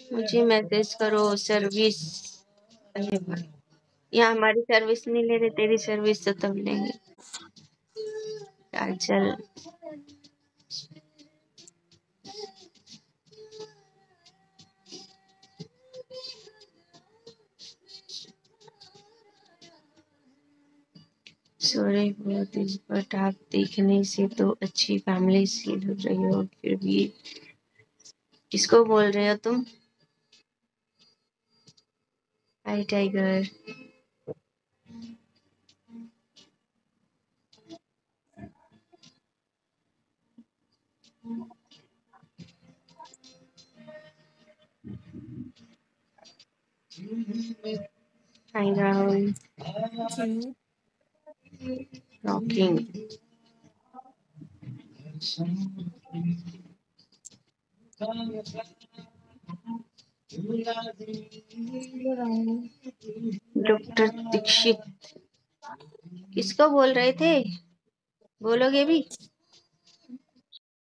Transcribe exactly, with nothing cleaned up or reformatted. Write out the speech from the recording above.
मुझे मैसेज करो सर्विस। अरे भाई, यहाँ हमारी सर्विस नहीं ले रहे, तेरी सर्विस तो तब लेंगे। काजल सोरे हुए दिन बट आप देखने से तो अच्छी फैमिली सी लग रही हो, फिर भी किसको बोल रहे हो तुम? Hi tiger. Hi Rahul. Rocking. Doctor Dikshit किसको बोल रहे थे? बोलोगे भी?